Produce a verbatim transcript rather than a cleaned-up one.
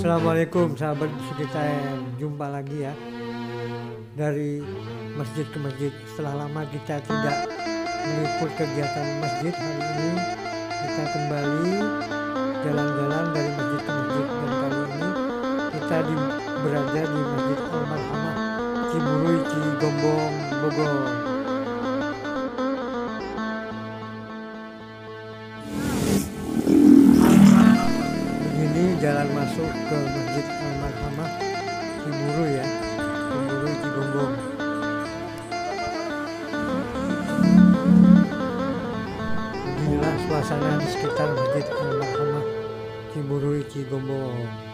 Assalamualaikum sahabat Sugi Time, jumpa lagi ya dari masjid ke masjid. Setelah lama kita tidak meliput kegiatan masjid, hari ini kita kembali jalan-jalan dari masjid ke masjid, dan kali ini kita di, berada di Masjid Al-Marhamah Ciburuy, Cigombong, Bogor. Begini jalan masuk ke Masjid Al-Marhamah Ciburuy ya, Ciburuy, Cigombong. Beginilah suasana di sekitar Masjid Al-Marhamah Ciburuy, Cigombong.